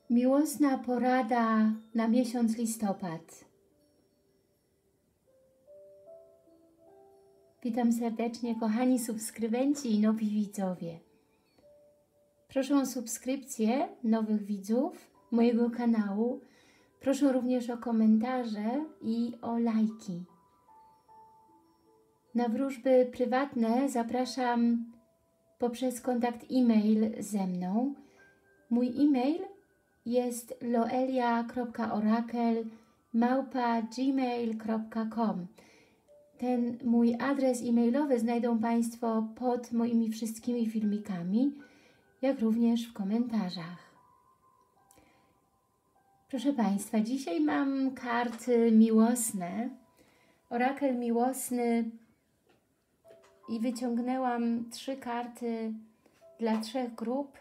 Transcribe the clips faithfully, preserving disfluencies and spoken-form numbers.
Miłosna porada na miesiąc listopad. Witam serdecznie, kochani subskrybenci i nowi widzowie. Proszę o subskrypcję nowych widzów mojego kanału. Proszę również o komentarze i o lajki. Na wróżby prywatne zapraszam poprzez kontakt e-mail ze mną. Mój e-mail jest loelia kropka orakel małpa gmail kropka com. Ten mój adres e-mailowy znajdą Państwo pod moimi wszystkimi filmikami, jak również w komentarzach. Proszę Państwa, dzisiaj mam karty miłosne, orakel miłosny i wyciągnęłam trzy karty dla trzech grup.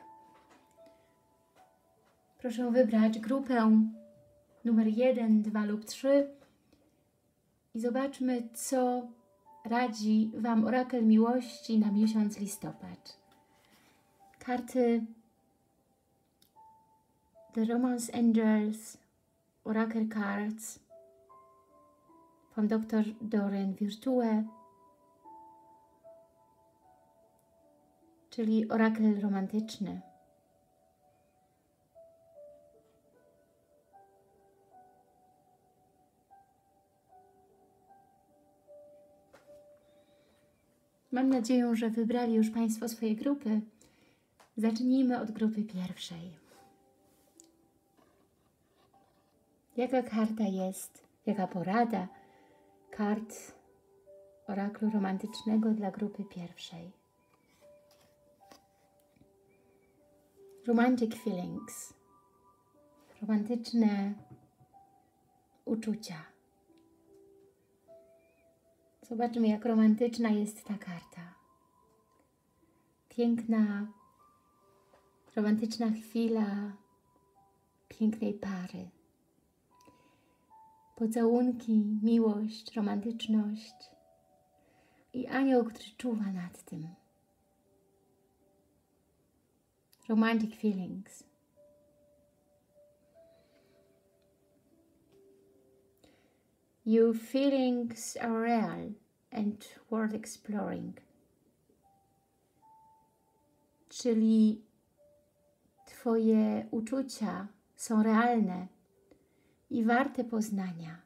Proszę wybrać grupę numer jeden, dwa lub trzy i zobaczmy, co radzi Wam orakel miłości na miesiąc listopad. Karty The Romance Angels, Oracle Cards, pan doktor Doreen Virtue, czyli orakel romantyczny. Mam nadzieję, że wybrali już Państwo swoje grupy. Zacznijmy od grupy pierwszej. Jaka karta jest, jaka porada kart oraklu romantycznego dla grupy pierwszej? Romantic feelings, romantyczne uczucia. Zobaczmy, jak romantyczna jest ta karta. Piękna, romantyczna chwila pięknej pary. Pocałunki, miłość, romantyczność i anioł, który czuwa nad tym. Romantic feelings. Your feelings are real and worth exploring. Czyli Twoje uczucia są realne i warte poznania.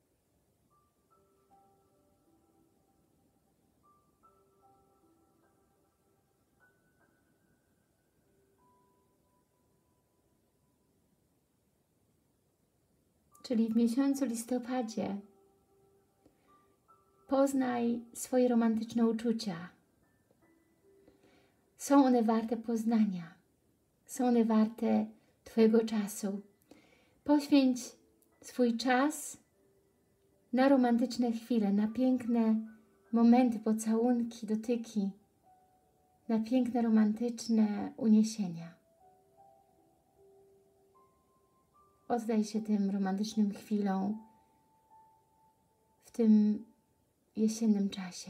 Czyli w miesiącu listopadzie poznaj swoje romantyczne uczucia. Są one warte poznania. Są one warte Twojego czasu. Poświęć swój czas na romantyczne chwile, na piękne momenty, pocałunki, dotyki, na piękne, romantyczne uniesienia. Oddaj się tym romantycznym chwilom w tym jesiennym czasie.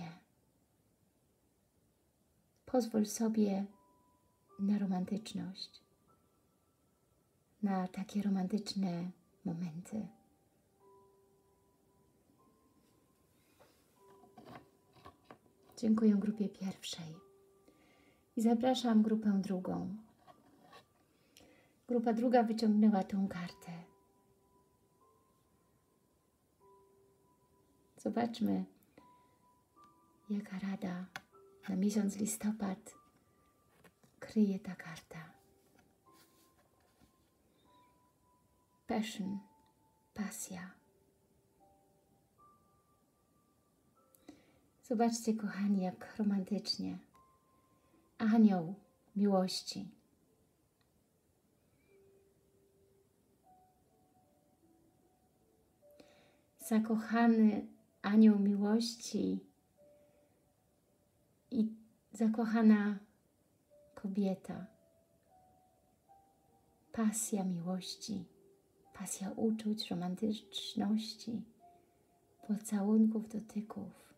Pozwól sobie na romantyczność, na takie romantyczne momenty. Dziękuję grupie pierwszej i zapraszam grupę drugą. Grupa druga wyciągnęła tą kartę. Zobaczmy, jaka rada na miesiąc listopad kryje ta karta. Passion, pasja. Zobaczcie, kochani, jak romantycznie. Anioł miłości. Zakochany anioł miłości i zakochana kobieta. Pasja miłości, pasja uczuć, romantyczności, pocałunków, dotyków.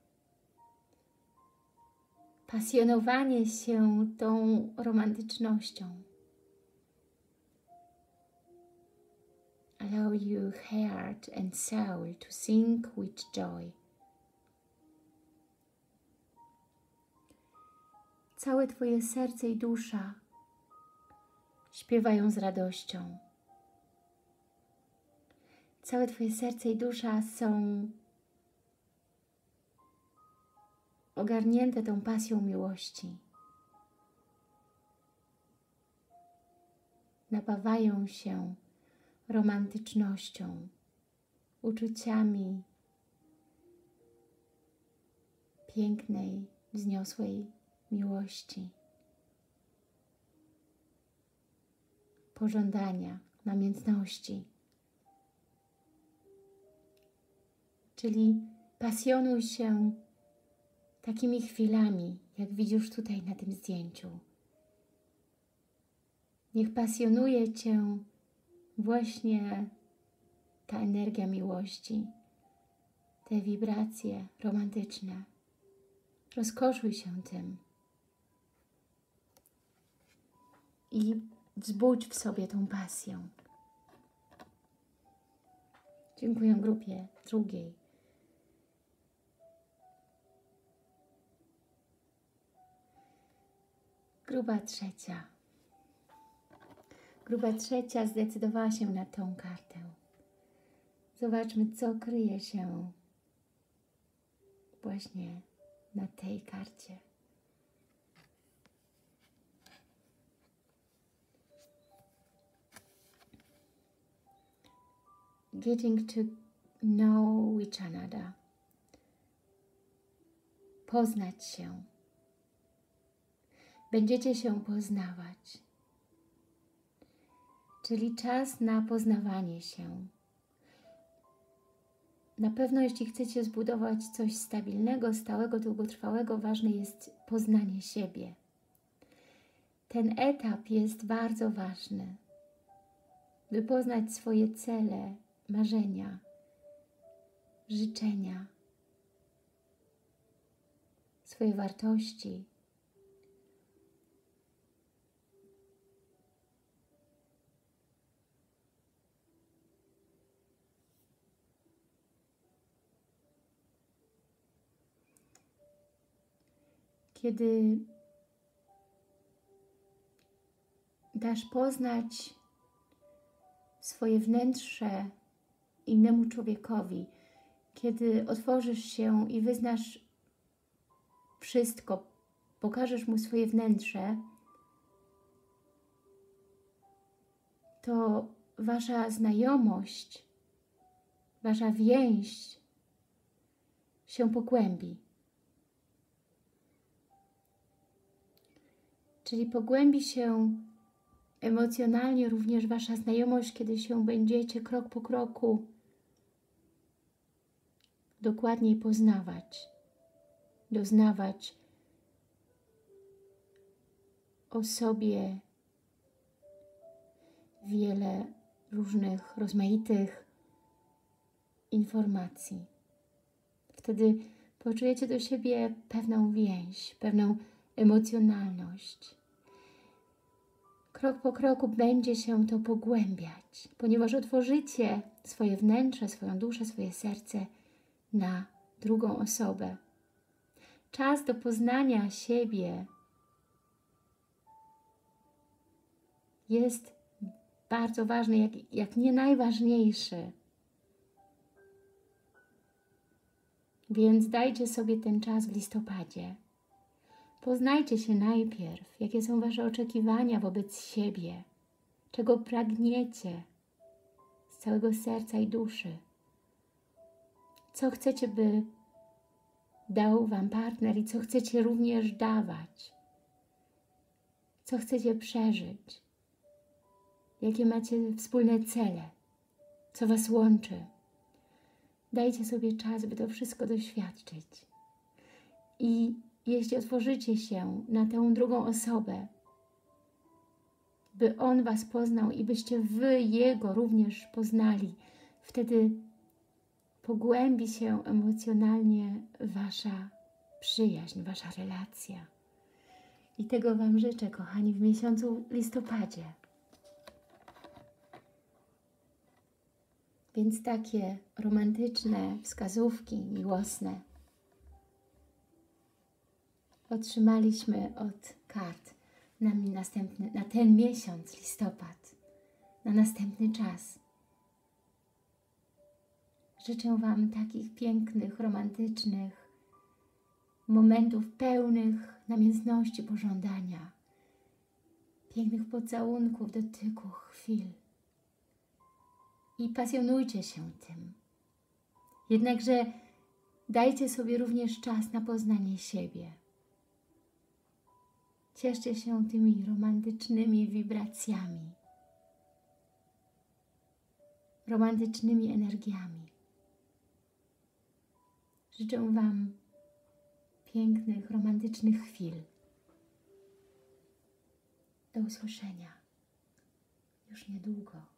Pasjonowanie się tą romantycznością. Allow your heart and soul to sing with joy. Całe Twoje serce i dusza śpiewają z radością. Całe Twoje serce i dusza są ogarnięte tą pasją miłości. Napawają się romantycznością, uczuciami pięknej, wzniosłej miłości, pożądania, namiętności. Czyli pasjonuj się takimi chwilami, jak widzisz tutaj na tym zdjęciu. Niech pasjonuje Cię właśnie ta energia miłości, te wibracje romantyczne. Rozkoszuj się tym i wzbudź w sobie tą pasję. Dziękuję grupie drugiej. Grupa trzecia. Grupa trzecia zdecydowała się na tą kartę. Zobaczmy, co kryje się właśnie na tej karcie. Getting to know each another. Poznać się. Będziecie się poznawać. Czyli czas na poznawanie się. Na pewno jeśli chcecie zbudować coś stabilnego, stałego, długotrwałego, ważne jest poznanie siebie. Ten etap jest bardzo ważny, by poznać swoje cele, marzenia, życzenia, swoje wartości. Kiedy dasz poznać swoje wnętrze innemu człowiekowi, kiedy otworzysz się i wyznasz wszystko, pokażesz mu swoje wnętrze, to wasza znajomość, wasza więź się pogłębi. Czyli pogłębi się emocjonalnie również wasza znajomość, kiedy się będziecie krok po kroku dokładniej poznawać, doznawać o sobie wiele różnych, rozmaitych informacji. Wtedy poczujecie do siebie pewną więź, pewną emocjonalność. Krok po kroku będzie się to pogłębiać, ponieważ otworzycie swoje wnętrze, swoją duszę, swoje serce na drugą osobę. Czas do poznania siebie jest bardzo ważny, jak, jak nie najważniejszy. Więc dajcie sobie ten czas w listopadzie. Poznajcie się najpierw, jakie są wasze oczekiwania wobec siebie, czego pragniecie z całego serca i duszy, co chcecie, by dał wam partner i co chcecie również dawać, co chcecie przeżyć, jakie macie wspólne cele, co was łączy. Dajcie sobie czas, by to wszystko doświadczyć. I jeśli otworzycie się na tę drugą osobę, by on was poznał i byście wy jego również poznali, wtedy pogłębi się emocjonalnie wasza przyjaźń, wasza relacja. I tego wam życzę, kochani, w miesiącu listopadzie. Więc takie romantyczne wskazówki miłosne otrzymaliśmy od kart na, następny, na ten miesiąc, listopad, na następny czas. Życzę Wam takich pięknych, romantycznych momentów pełnych namiętności pożądania, pięknych pocałunków, dotyków, chwil. I pasjonujcie się tym. Jednakże dajcie sobie również czas na poznanie siebie. Cieszcie się tymi romantycznymi wibracjami, romantycznymi energiami. Życzę Wam pięknych, romantycznych chwil. Do usłyszenia już niedługo.